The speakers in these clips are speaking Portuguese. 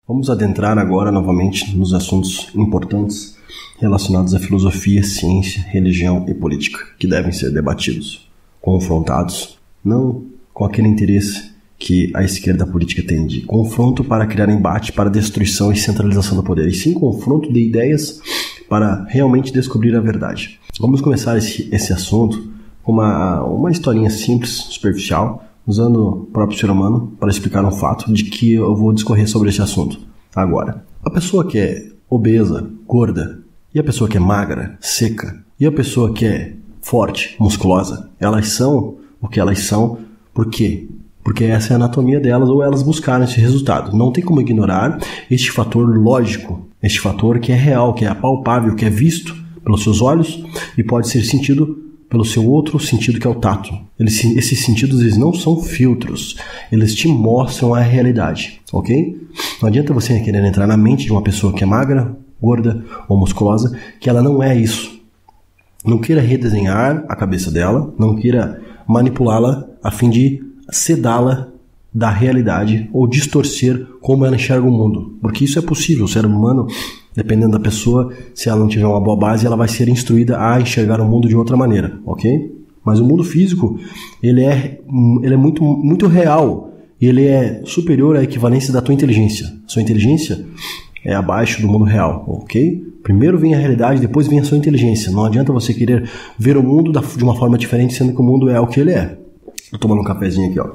Vamos adentrar agora novamente nos assuntos importantes relacionados à filosofia, ciência, religião e política, que devem ser debatidos, confrontados, não com aquele interesse que a esquerda política tem de confronto para criar embate, para destruição e centralização do poder, e sim confronto de ideias para realmente descobrir a verdade. Vamos começar esse assunto com uma historinha simples, superficial, usando o próprio ser humano para explicar um fato de que eu vou discorrer sobre esse assunto agora. A pessoa que é obesa, gorda, e a pessoa que é magra, seca, e a pessoa que é forte, musculosa, elas são o que elas são. Por quê? Porque essa é a anatomia delas, ou elas buscaram esse resultado. Não tem como ignorar este fator lógico, este fator que é real, que é palpável, que é visto pelos seus olhos e pode ser sentido pelo seu outro sentido, que é o tato. Esses sentidos, eles não são filtros, eles te mostram a realidade, ok? Não adianta você querer entrar na mente de uma pessoa que é magra, gorda ou musculosa, que ela não é isso. Não queira redesenhar a cabeça dela, não queira manipulá-la a fim de sedá-la da realidade ou distorcer como ela enxerga o mundo, porque isso é possível. O ser humano, dependendo da pessoa, se ela não tiver uma boa base, ela vai ser instruída a enxergar o mundo de outra maneira, ok? Mas o mundo físico, ele é muito, muito real, e ele é superior à equivalência da tua inteligência. Sua inteligência é abaixo do mundo real, ok? Primeiro vem a realidade, depois vem a sua inteligência. Não adianta você querer ver o mundo de uma forma diferente, sendo que o mundo é o que ele é. Estou tomando um cafezinho aqui,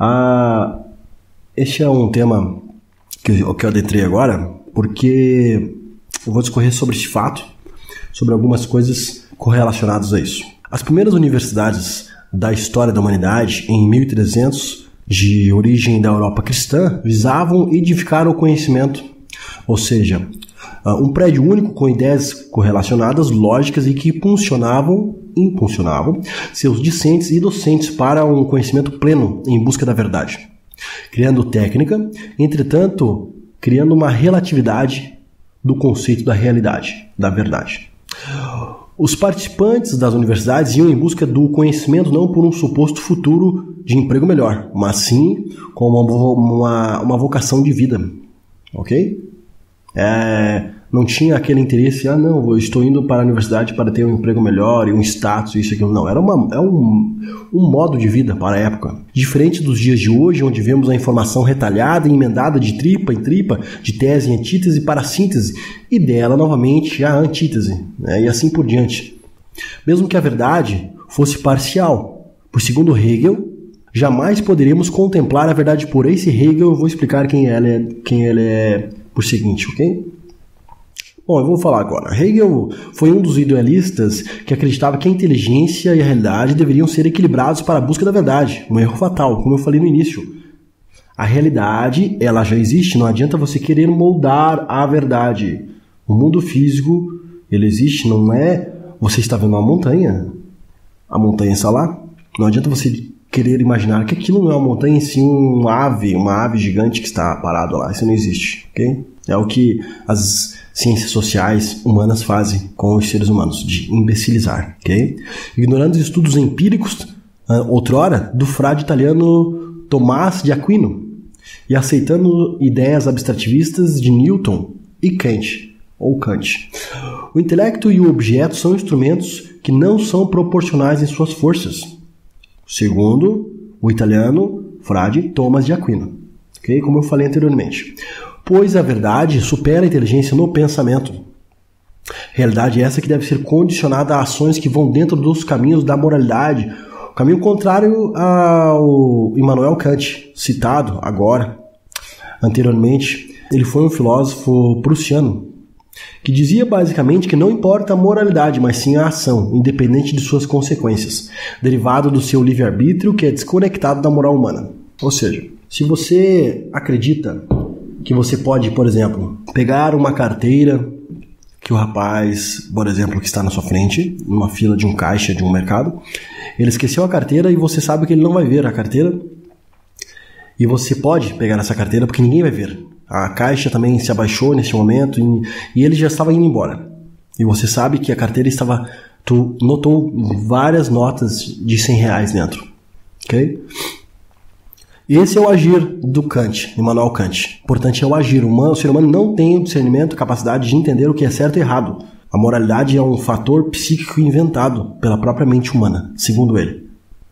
ó. Este é um tema que eu adentrei agora, porque eu vou discorrer sobre este fato, sobre algumas coisas correlacionadas a isso. As primeiras universidades da história da humanidade, em 1300, de origem da Europa cristã, visavam edificar o conhecimento, ou seja, um prédio único com ideias correlacionadas, lógicas e que impulsionavam seus discentes e docentes para um conhecimento pleno em busca da verdade, criando técnica, entretanto, criando uma relatividade do conceito da realidade, da verdade. Os participantes das universidades iam em busca do conhecimento não por um suposto futuro de emprego melhor, mas sim com uma vocação de vida, ok? Não tinha aquele interesse, eu estou indo para a universidade para ter um emprego melhor e um status, isso e aquilo. Não, era um modo de vida para a época. Diferente dos dias de hoje, onde vemos a informação retalhada e emendada de tripa em tripa, de tese em antítese para a síntese, e dela, novamente, a antítese, né? E assim por diante. Mesmo que a verdade fosse parcial, por segundo Hegel, jamais poderíamos contemplar a verdade pura. Esse Hegel, eu vou explicar quem ele é por seguinte, ok? Bom, eu vou falar agora. Hegel foi um dos idealistas que acreditava que a inteligência e a realidade deveriam ser equilibrados para a busca da verdade. Um erro fatal, como eu falei no início. A realidade, ela já existe, não adianta você querer moldar a verdade. O mundo físico, ele existe, não é... Você está vendo uma montanha, a montanha está lá. Não adianta você querer imaginar que aquilo não é uma montanha, e sim uma ave gigante que está parada lá. Isso não existe, ok? É o que as ciências sociais humanas fazem com os seres humanos, de imbecilizar, ok? Ignorando os estudos empíricos, outrora, do frade italiano Tomás de Aquino, e aceitando ideias abstrativistas de Newton e Kant. O intelecto e o objeto são instrumentos que não são proporcionais em suas forças, segundo o italiano frade Tomás de Aquino, ok? Como eu falei anteriormente. Pois a verdade supera a inteligência no pensamento. Realidade essa que deve ser condicionada a ações que vão dentro dos caminhos da moralidade, o caminho contrário ao Immanuel Kant, citado agora, anteriormente. Ele foi um filósofo prussiano, que dizia basicamente que não importa a moralidade, mas sim a ação, independente de suas consequências, derivado do seu livre-arbítrio, que é desconectado da moral humana. Ou seja, se você acredita que você pode, por exemplo, pegar uma carteira que o rapaz, por exemplo, que está na sua frente, numa fila de um caixa de um mercado, ele esqueceu a carteira e você sabe que ele não vai ver a carteira, e você pode pegar essa carteira porque ninguém vai ver. A caixa também se abaixou nesse momento e ele já estava indo embora. E você sabe que a carteira estava... Tu notou várias notas de R$100 dentro, ok? Esse é o agir do Kant, Immanuel Kant. Importante é o agir. O ser humano não tem o discernimento, capacidade de entender o que é certo e errado. A moralidade é um fator psíquico inventado pela própria mente humana, segundo ele.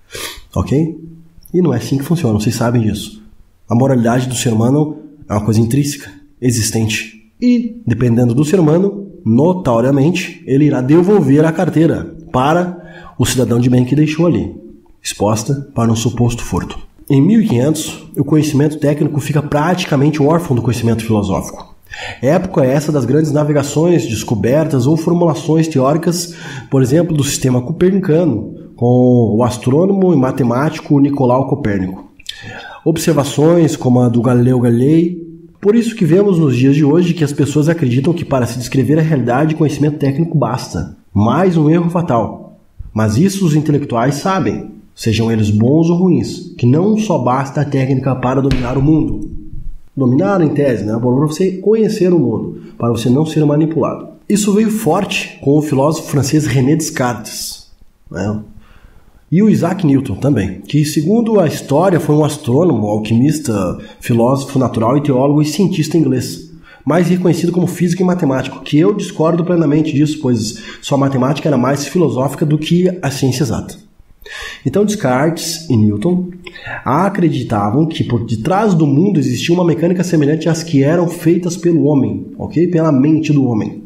Ok? E não é assim que funciona, vocês sabem disso. A moralidade do ser humano é uma coisa intrínseca, existente. E, dependendo do ser humano, notoriamente, ele irá devolver a carteira para o cidadão de bem que deixou ali, exposta para um suposto furto. Em 1500, o conhecimento técnico fica praticamente órfão do conhecimento filosófico. Época é essa das grandes navegações, descobertas ou formulações teóricas, por exemplo, do sistema copernicano, com o astrônomo e matemático Nicolau Copérnico. Observações como a do Galileu Galilei. Por isso que vemos nos dias de hoje que as pessoas acreditam que para se descrever a realidade, conhecimento técnico basta. Mais um erro fatal. Mas isso os intelectuais sabem, sejam eles bons ou ruins, que não só basta a técnica para dominar o mundo. Dominar em tese, né? Para você conhecer o mundo, para você não ser manipulado. Isso veio forte com o filósofo francês René Descartes, né? E o Isaac Newton também, que segundo a história foi um astrônomo, alquimista, filósofo natural e teólogo e cientista inglês, mais reconhecido como físico e matemático, que eu discordo plenamente disso, pois sua matemática era mais filosófica do que a ciência exata. Então Descartes e Newton acreditavam que por detrás do mundo existia uma mecânica semelhante às que eram feitas pelo homem, ok? Pela mente do homem.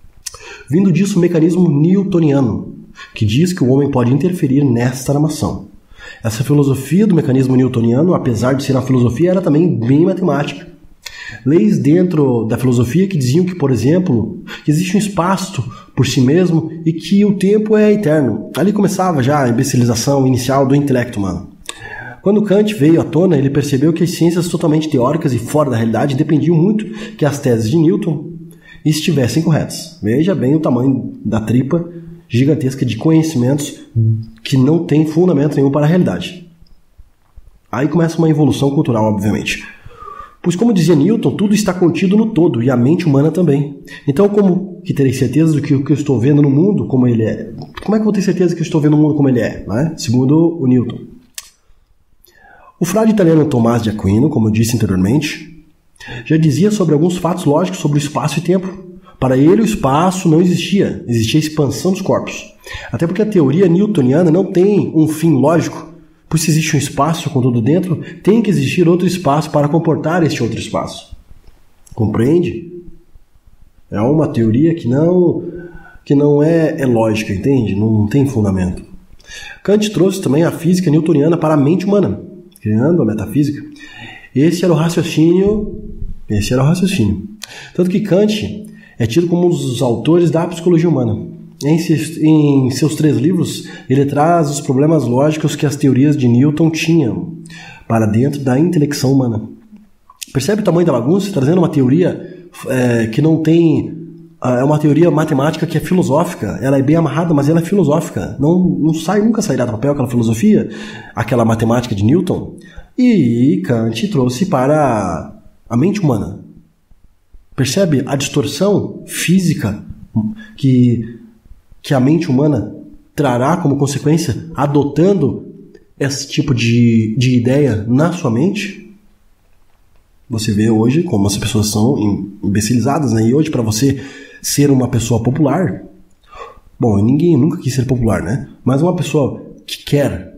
Vindo disso o mecanismo newtoniano, que diz que o homem pode interferir nesta armação. Essa filosofia do mecanismo newtoniano, apesar de ser uma filosofia, era também bem matemática. Leis dentro da filosofia que diziam que, por exemplo, que existe um espaço por si mesmo e que o tempo é eterno. Ali começava já a imbecilização inicial do intelecto humano. Quando Kant veio à tona, ele percebeu que as ciências totalmente teóricas e fora da realidade dependiam muito que as teses de Newton estivessem corretas. Veja bem o tamanho da tripa gigantesca de conhecimentos que não tem fundamento nenhum para a realidade. Aí começa uma evolução cultural, obviamente. Pois, como dizia Newton, tudo está contido no todo, e a mente humana também. Então, como que terei certeza do que o que eu estou vendo no mundo como ele é? Como é que eu vou ter certeza que eu estou vendo o mundo como ele é? Né? Segundo o Newton. O frade italiano Tomás de Aquino, como eu disse anteriormente, já dizia sobre alguns fatos lógicos sobre o espaço e tempo. Para ele, o espaço não existia, existia a expansão dos corpos. Até porque a teoria newtoniana não tem um fim lógico, pois se existe um espaço com tudo dentro, tem que existir outro espaço para comportar este outro espaço. Compreende? É uma teoria que não é lógica, entende? Não tem fundamento. Kant trouxe também a física newtoniana para a mente humana, criando a metafísica. Esse era o raciocínio. Tanto que Kant é tido como um dos autores da psicologia humana. Em seus 3 livros, ele traz os problemas lógicos que as teorias de Newton tinham para dentro da intelecção humana. Percebe o tamanho da bagunça? Trazendo uma teoria que não tem... É uma teoria matemática que é filosófica. Ela é bem amarrada, mas ela é filosófica. Nunca sairá do papel aquela filosofia, aquela matemática de Newton. E Kant trouxe para a mente humana. Percebe a distorção física que a mente humana trará como consequência adotando esse tipo de ideia na sua mente? Você vê hoje como as pessoas são imbecilizadas, né? E hoje, para você ser uma pessoa popular, bom, ninguém nunca quis ser popular, né? Mas uma pessoa que quer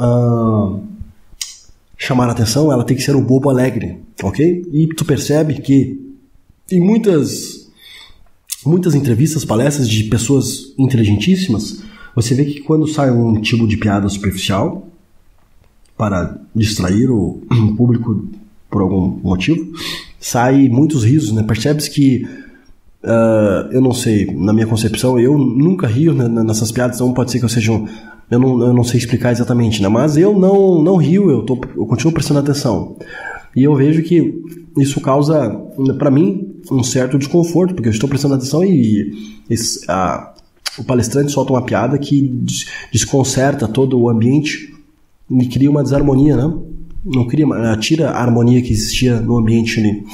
chamar a atenção, ela tem que ser o bobo alegre, ok? E tu percebe que em muitas entrevistas, palestras de pessoas inteligentíssimas, você vê que quando sai um tipo de piada superficial para distrair o público por algum motivo, sai muitos risos, né? Percebe-se que eu não sei, na minha concepção, eu nunca rio nessas piadas, então pode ser que eu seja eu não sei explicar exatamente, né? Mas eu não rio, eu continuo prestando atenção. E eu vejo que isso causa, para mim, um certo desconforto, porque eu estou prestando atenção e o palestrante solta uma piada que desconcerta todo o ambiente e cria uma desarmonia, né? Tira a harmonia que existia no ambiente ali.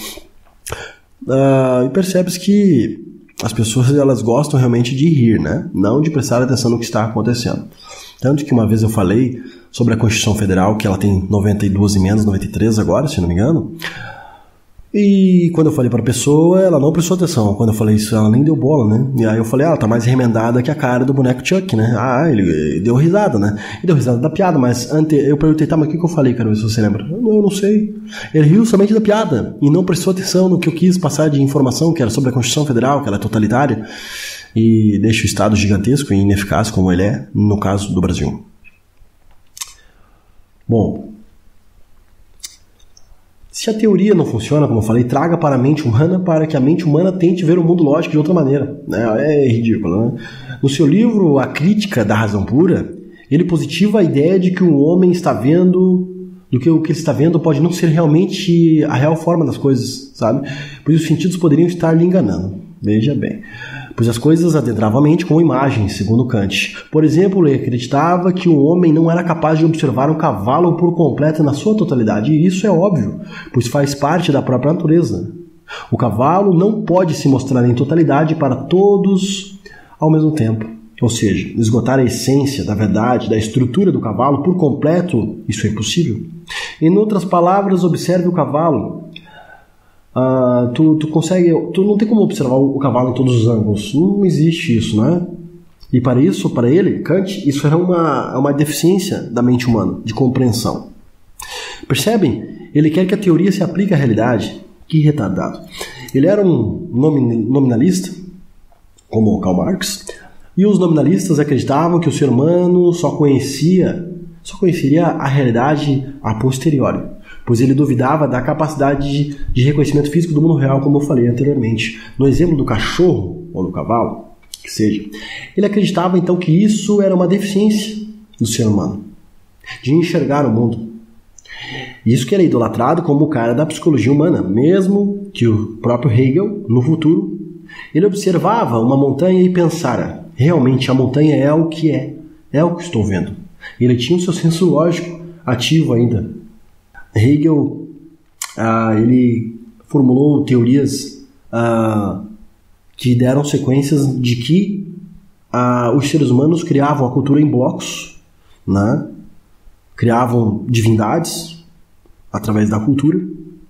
E percebe-se que as pessoas elas gostam realmente de rir, né? Não de prestar atenção no que está acontecendo. Tanto que uma vez eu falei sobre a Constituição Federal, que ela tem 92 emendas, 93 agora, se não me engano. E quando eu falei para a pessoa, ela não prestou atenção. Quando eu falei isso, ela nem deu bola, né? E aí eu falei, ela tá mais remendada que a cara do boneco Chuck, né? Ah, ele deu risada, né? E deu risada da piada, mas eu perguntei, tá, mas o que eu falei, cara, se você lembra? Eu não sei. Ele riu somente da piada e não prestou atenção no que eu quis passar de informação, que era sobre a Constituição Federal, que ela é totalitária e deixa o Estado gigantesco e ineficaz como ele é, no caso do Brasil. Bom, se a teoria não funciona, como eu falei, traga para a mente humana para que a mente humana tente ver o mundo lógico de outra maneira. É ridículo, né? No seu livro A Crítica da Razão Pura, ele positiva a ideia de que o homem está vendo, do que o que ele está vendo pode não ser realmente a real forma das coisas, sabe? Pois os sentidos poderiam estar lhe enganando. Veja bem. Pois as coisas adentravam a mente como imagens, segundo Kant. Por exemplo, ele acreditava que o homem não era capaz de observar um cavalo por completo na sua totalidade, e isso é óbvio, pois faz parte da própria natureza. O cavalo não pode se mostrar em totalidade para todos ao mesmo tempo. Ou seja, esgotar a essência da verdade, da estrutura do cavalo por completo, isso é impossível. Em outras palavras, observe o cavalo. Tu não tem como observar o cavalo em todos os ângulos. Não existe isso, né? E para ele, Kant, isso era uma deficiência da mente humana, de compreensão. Percebem? Ele quer que a teoria se aplique à realidade. Que retardado. Ele era um nominalista, como Karl Marx, e os nominalistas acreditavam que o ser humano só conheceria a realidade a posteriori, pois ele duvidava da capacidade de reconhecimento físico do mundo real, como eu falei anteriormente. No exemplo do cachorro ou do cavalo, que seja, ele acreditava então que isso era uma deficiência do ser humano, de enxergar o mundo. Isso que era idolatrado como o cara da psicologia humana, mesmo que o próprio Hegel, no futuro, ele observava uma montanha e pensara, realmente a montanha é o que estou vendo. Ele tinha o seu senso lógico ativo ainda. Hegel, ele formulou teorias que deram sequências de que os seres humanos criavam a cultura em blocos, né? Criavam divindades através da cultura.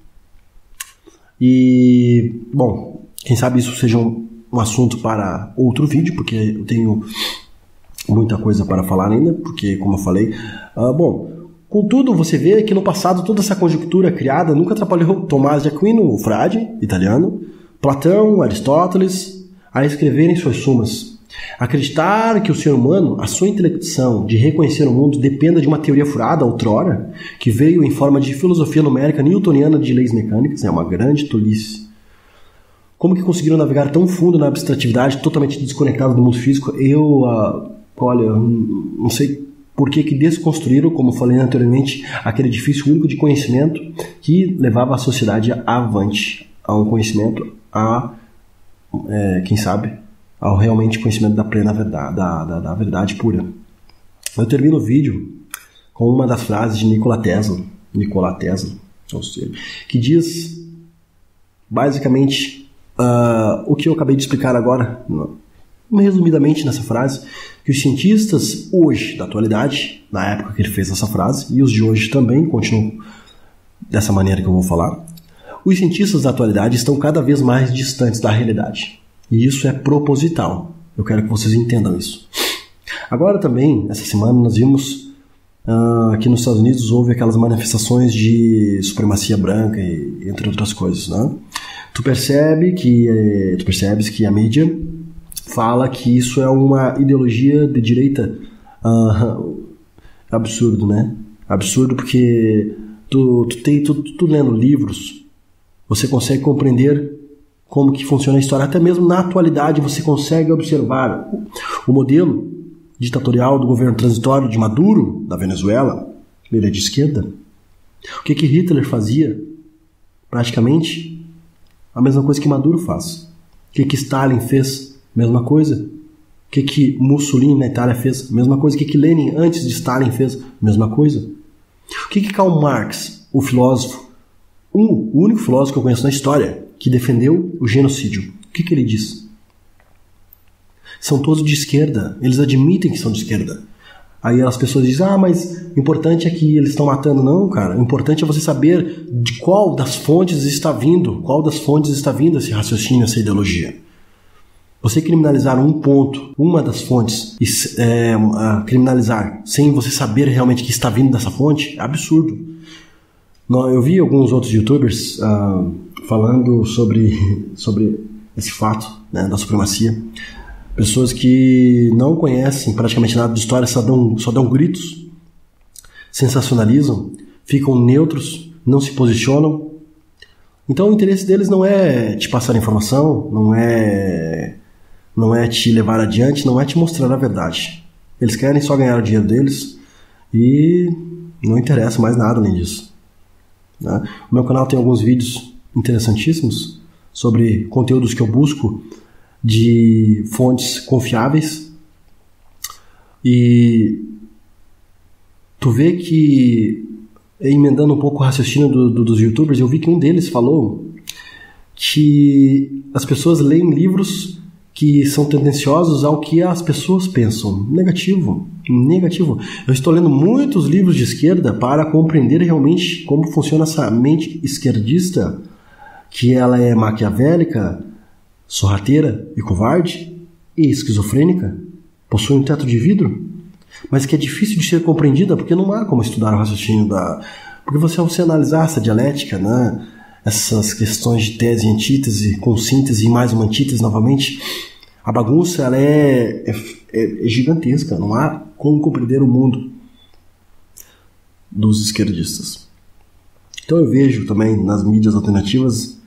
E, bom, quem sabe isso seja um assunto para outro vídeo, porque eu tenho muita coisa para falar ainda, porque, como eu falei, contudo, você vê que no passado toda essa conjectura criada nunca atrapalhou Tomás de Aquino, o frade italiano, Platão, Aristóteles, a escreverem suas sumas. Acreditar que o ser humano, a sua intelecção de reconhecer o mundo, dependa de uma teoria furada outrora, que veio em forma de filosofia numérica newtoniana de leis mecânicas, é uma grande tolice. Como que conseguiram navegar tão fundo na abstratividade, totalmente desconectado do mundo físico? Eu não sei por que desconstruíram, como eu falei anteriormente, aquele edifício único de conhecimento que levava a sociedade avante, a um conhecimento, quem sabe, ao realmente conhecimento da plena verdade, da verdade pura. Eu termino o vídeo com uma das frases de Nikola Tesla, ou seja, que diz basicamente o que eu acabei de explicar agora, resumidamente nessa frase, que os cientistas hoje, da atualidade, na época que ele fez essa frase, e os de hoje também continuam dessa maneira que eu vou falar, os cientistas da atualidade estão cada vez mais distantes da realidade. E isso é proposital. Eu quero que vocês entendam isso. Agora também, essa semana, nós vimos que nos Estados Unidos houve aquelas manifestações de supremacia branca, entre outras coisas, né? Tu percebes que a mídia fala que isso é uma ideologia de direita. Absurdo, né? Absurdo porque tu lendo livros, você consegue compreender como que funciona a história. Até mesmo na atualidade você consegue observar o modelo ditatorial do governo transitório de Maduro, da Venezuela. Ele é de esquerda. O que Hitler fazia? Praticamente a mesma coisa que Maduro faz. O que Stalin fez? Mesma coisa. O que Mussolini na Itália fez? Mesma coisa. O que Lenin antes de Stalin fez? Mesma coisa. O que Karl Marx, o filósofo, o único filósofo que eu conheço na história, que defendeu o genocídio, o que ele diz? São todos de esquerda. Eles admitem que são de esquerda. Aí as pessoas dizem, mas o importante é que eles estão matando. Não, cara, o importante é você saber de qual das fontes está vindo esse raciocínio, essa ideologia. Você criminalizar um ponto, uma das fontes, criminalizar sem você saber realmente que está vindo dessa fonte, é absurdo. Eu vi alguns outros youtubers falando sobre esse fato, né, da supremacia. Pessoas que não conhecem praticamente nada de história, só dão gritos, sensacionalizam, ficam neutros, não se posicionam. Então o interesse deles não é te passar informação, não é te levar adiante, não é te mostrar a verdade. Eles querem só ganhar o dinheiro deles e não interessa mais nada além disso. Né? O meu canal tem alguns vídeos interessantíssimos sobre conteúdos que eu busco de fontes confiáveis, e tu vê que, emendando um pouco o raciocínio dos youtubers, eu vi que um deles falou que as pessoas leem livros que são tendenciosos ao que as pessoas pensam. Negativo. Eu estou lendo muitos livros de esquerda para compreender realmente como funciona essa mente esquerdista, que ela é maquiavélica, sorrateira e covarde e esquizofrênica, possui um teto de vidro, mas que é difícil de ser compreendida porque não há como estudar o raciocínio porque você analisar essa dialética, né, essas questões de tese e antítese, com síntese e mais uma antítese novamente, a bagunça ela é gigantesca, não há como compreender o mundo dos esquerdistas. Então eu vejo também nas mídias alternativas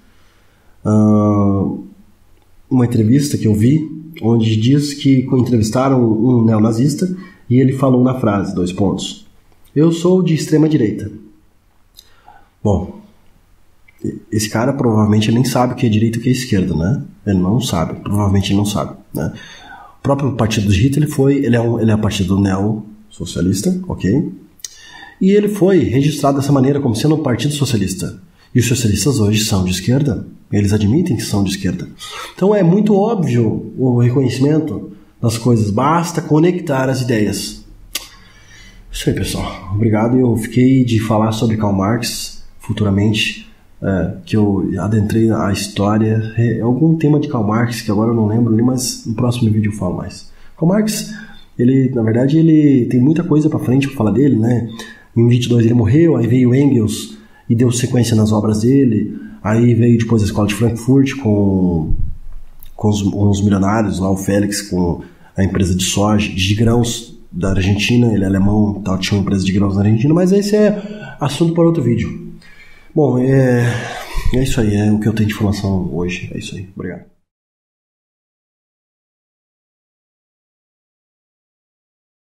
uma entrevista que eu vi, onde diz que entrevistaram um neonazista e ele falou na frase, 2 pontos: eu sou de extrema direita. Bom, esse cara provavelmente nem sabe o que é direita e o que é esquerda, né? Ele não sabe, provavelmente ele não sabe, né? O próprio partido de Hitler ele é partido neossocialista, ok? E ele foi registrado dessa maneira como sendo um partido socialista. E os socialistas hoje são de esquerda, eles admitem que são de esquerda. Então é muito óbvio o reconhecimento das coisas, basta conectar as ideias. Isso aí, pessoal. Obrigado. Eu fiquei de falar sobre Karl Marx futuramente, que eu adentrei a história, algum tema de Karl Marx, que agora eu não lembro, mas no próximo vídeo eu falo mais. Karl Marx, na verdade, ele tem muita coisa pra frente pra falar dele, né? Em 22 ele morreu, aí veio Engels e deu sequência nas obras dele, aí veio depois a Escola de Frankfurt com os milionários lá, o Félix com a empresa de soja, de grãos da Argentina, ele é alemão, tinha uma empresa de grãos na Argentina, mas esse é assunto para outro vídeo. Bom, é isso aí, é o que eu tenho de informação hoje, é isso aí, obrigado.